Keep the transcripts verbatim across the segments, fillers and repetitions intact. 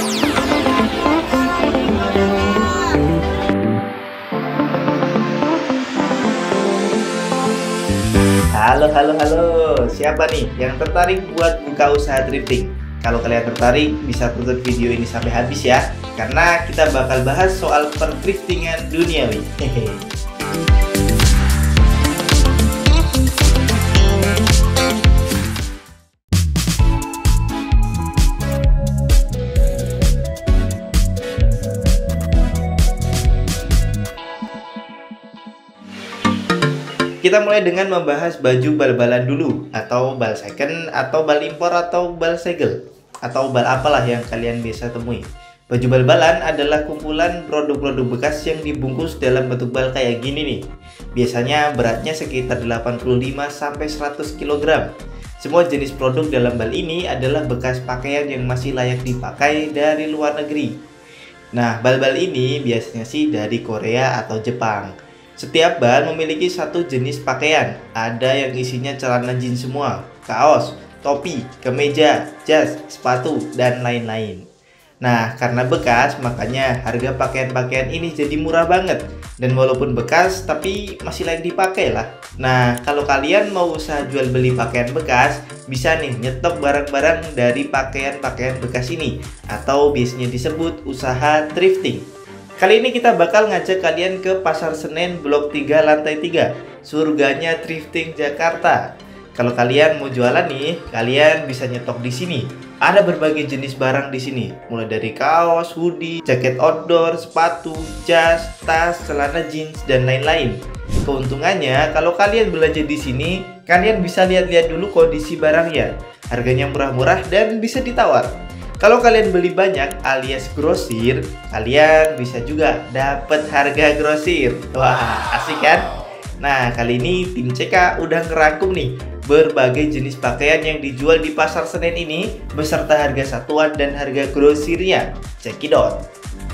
Halo, halo, halo. Siapa nih yang tertarik buat buka usaha thrifting? Kalau kalian tertarik, bisa tonton video ini sampai habis ya. Karena kita bakal bahas soal perthriftingan duniawi. Hehe. Kita mulai dengan membahas baju bal-balan dulu, atau bal second, atau bal impor, atau bal segel, atau bal apalah yang kalian biasa temui. Baju bal-balan adalah kumpulan produk-produk bekas yang dibungkus dalam bentuk bal kayak gini nih. Biasanya beratnya sekitar delapan puluh lima sampai seratus kilogram. Semua jenis produk dalam bal ini adalah bekas pakaian yang masih layak dipakai dari luar negeri. Nah, bal-bal ini biasanya sih dari Korea atau Jepang. Setiap bal memiliki satu jenis pakaian. Ada yang isinya celana jeans semua, kaos, topi, kemeja, jas, sepatu, dan lain-lain. Nah, karena bekas, makanya harga pakaian-pakaian ini jadi murah banget. Dan walaupun bekas, tapi masih layak dipakai lah. Nah, kalau kalian mau usaha jual beli pakaian bekas, bisa nih nyetok barang-barang dari pakaian-pakaian bekas ini, atau biasanya disebut usaha thrifting. Kali ini kita bakal ngajak kalian ke Pasar Senen Blok tiga Lantai tiga, surganya thrifting Jakarta. Kalau kalian mau jualan nih, kalian bisa nyetok di sini. Ada berbagai jenis barang di sini, mulai dari kaos, hoodie, jaket outdoor, sepatu, jas, tas, celana jeans, dan lain-lain. Keuntungannya, kalau kalian belanja di sini, kalian bisa lihat-lihat dulu kondisi barangnya. Harganya murah-murah dan bisa ditawar. Kalau kalian beli banyak alias grosir, kalian bisa juga dapat harga grosir. Wah, asik kan? Nah, kali ini tim C K udah ngerangkum nih berbagai jenis pakaian yang dijual di Pasar Senen ini beserta harga satuan dan harga grosirnya. Cekidot.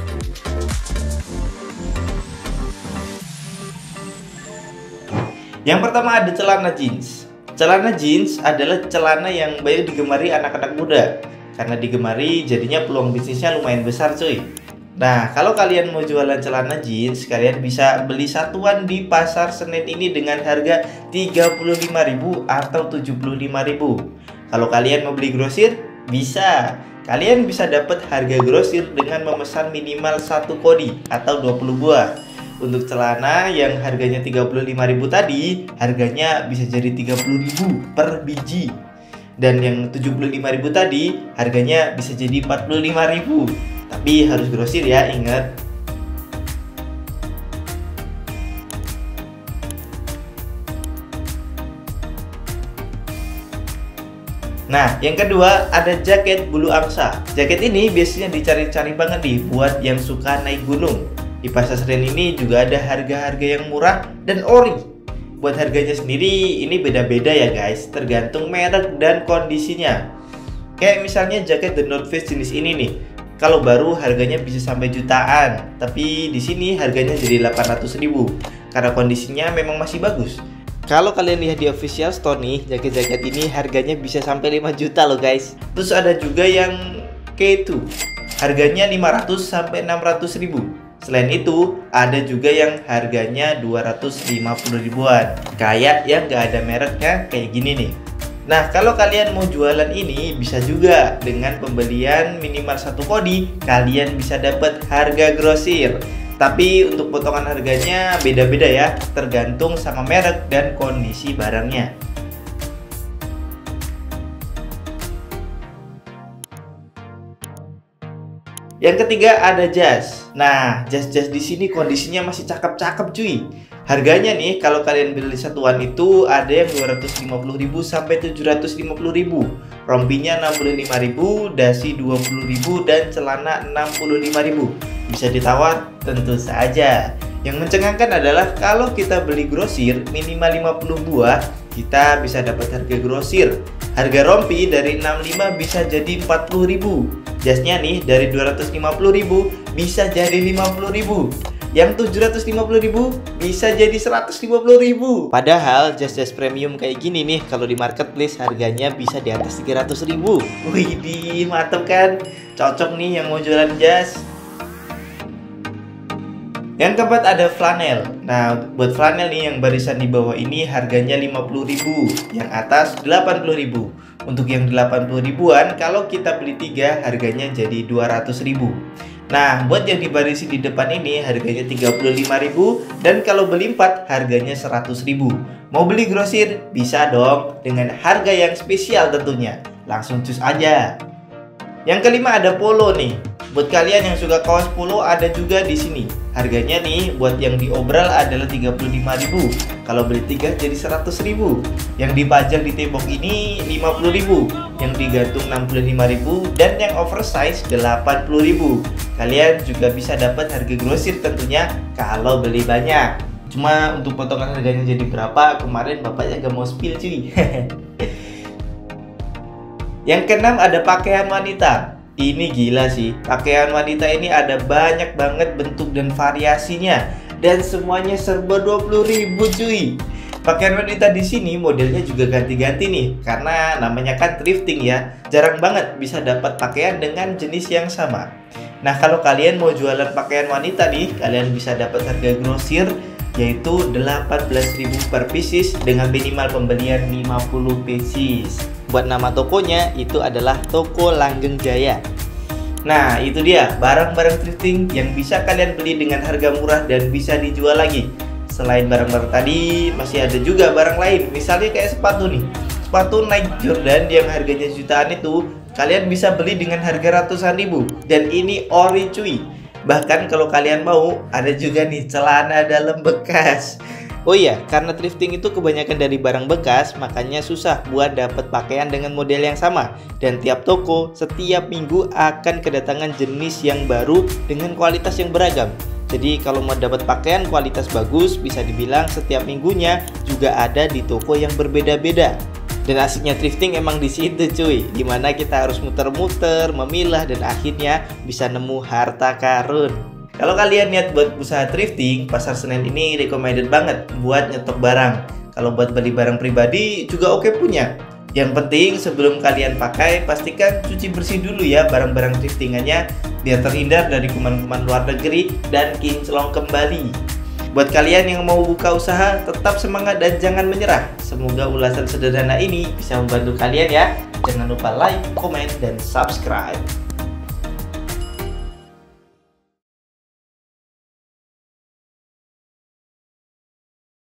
Yang pertama ada celana jeans. Celana jeans adalah celana yang banyak digemari anak-anak muda. Karena digemari, jadinya peluang bisnisnya lumayan besar cuy. Nah, kalau kalian mau jualan celana jeans, kalian bisa beli satuan di Pasar Senen ini dengan harga tiga puluh lima ribu atau tujuh puluh lima ribu. Kalau kalian mau beli grosir, bisa. Kalian bisa dapat harga grosir dengan memesan minimal satu kodi atau dua puluh buah. Untuk celana yang harganya tiga puluh lima ribu tadi, harganya bisa jadi tiga puluh ribu per biji. Dan yang tujuh puluh lima ribu tadi harganya bisa jadi empat puluh lima ribu. Tapi harus grosir ya, ingat. Nah, yang kedua ada jaket bulu angsa. Jaket ini biasanya dicari-cari banget nih buat yang suka naik gunung. Di Pasar Senen ini juga ada harga-harga yang murah dan ori. Buat harganya sendiri ini beda-beda ya guys, tergantung merek dan kondisinya. Kayak misalnya jaket The North Face jenis ini nih, kalau baru harganya bisa sampai jutaan, tapi di sini harganya jadi delapan ratus ribu karena kondisinya memang masih bagus. Kalau kalian lihat di official store nih, jaket-jaket ini harganya bisa sampai lima juta loh guys. Terus ada juga yang K dua, harganya lima ratus sampai enam ratus ribu. Selain itu, ada juga yang harganya dua ratus lima puluh ribuan. Kayak yang gak ada mereknya kayak gini nih. Nah, kalau kalian mau jualan ini, bisa juga dengan pembelian minimal satu kodi, kalian bisa dapat harga grosir. Tapi untuk potongan harganya beda-beda ya, tergantung sama merek dan kondisi barangnya. Yang ketiga ada jas. Nah, jas-jas di sini kondisinya masih cakep-cakep cuy. Harganya nih kalau kalian beli satuan itu ada yang dua ratus lima puluh ribu sampai tujuh ratus lima puluh ribu. Rompinya enam puluh lima ribu, dasi dua puluh ribu, dan celana enam puluh lima ribu. Bisa ditawar? Tentu saja. Yang mencengangkan adalah kalau kita beli grosir minimal lima puluh buah, kita bisa dapat harga grosir. Harga rompi dari enam puluh lima bisa jadi empat puluh ribu. Jasnya nih dari dua ratus lima puluh ribu bisa jadi lima puluh ribu. Yang tujuh ratus lima puluh ribu bisa jadi seratus lima puluh ribu. Padahal jas-jas premium kayak gini nih, kalau di marketplace harganya bisa di atas tiga ratus ribu. Wih, mantep kan? Cocok nih yang mau jualan jas. Yang keempat ada flanel. Nah, buat flanel nih yang barisan di bawah ini harganya lima puluh ribu, yang atas delapan puluh ribu. Untuk yang delapan puluh ribuan, kalau kita beli tiga harganya jadi dua ratus ribu. Nah, buat yang dibarisi di depan ini harganya tiga puluh lima ribu, dan kalau beli empat harganya seratus ribu. Mau beli grosir? Bisa dong, dengan harga yang spesial tentunya. Langsung cus aja. Yang kelima ada polo nih. Buat kalian yang suka kaos polo ada juga di sini. Harganya nih buat yang diobral adalah tiga puluh lima ribu. Kalau beli tiga jadi seratus ribu. Yang dipajang di tembok ini lima puluh ribu. Yang digantung enam puluh lima ribu, dan yang oversize delapan puluh ribu. Kalian juga bisa dapat harga grosir tentunya kalau beli banyak. Cuma untuk potongan harganya jadi berapa, kemarin bapaknya gak mau spill cuy. Yang keenam ada pakaian wanita. Ini gila sih, pakaian wanita ini ada banyak banget bentuk dan variasinya, dan semuanya serba dua puluh ribu cuy. Pakaian wanita di sini modelnya juga ganti-ganti nih, karena namanya kan thrifting ya. Jarang banget bisa dapat pakaian dengan jenis yang sama. Nah, kalau kalian mau jualan pakaian wanita nih, kalian bisa dapat harga grosir yaitu delapan belas ribu per pieces dengan minimal pembelian lima puluh pieces. Buat nama tokonya itu adalah Toko Langgeng Jaya. Nah, itu dia barang-barang thrifting yang bisa kalian beli dengan harga murah dan bisa dijual lagi. Selain barang-barang tadi, masih ada juga barang lain. Misalnya kayak sepatu nih. Sepatu Nike Jordan yang harganya jutaan itu kalian bisa beli dengan harga ratusan ribu. Dan ini ori cuy. Bahkan kalau kalian mau, ada juga nih celana dalam bekas. Oh iya, karena thrifting itu kebanyakan dari barang bekas, makanya susah buat dapat pakaian dengan model yang sama. Dan tiap toko setiap minggu akan kedatangan jenis yang baru dengan kualitas yang beragam. Jadi kalau mau dapat pakaian kualitas bagus, bisa dibilang setiap minggunya juga ada di toko yang berbeda-beda. Dan asiknya thrifting emang di situ cuy, dimana kita harus muter-muter, memilah, dan akhirnya bisa nemu harta karun. Kalau kalian niat buat usaha thrifting, Pasar Senen ini recommended banget buat nyetok barang. Kalau buat beli barang pribadi juga oke punya. Yang penting sebelum kalian pakai, pastikan cuci bersih dulu ya barang-barang thriftingannya, biar terhindar dari kuman-kuman luar negeri dan kinclong kembali. Buat kalian yang mau buka usaha, tetap semangat dan jangan menyerah. Semoga ulasan sederhana ini bisa membantu kalian ya. Jangan lupa like, komen, dan subscribe.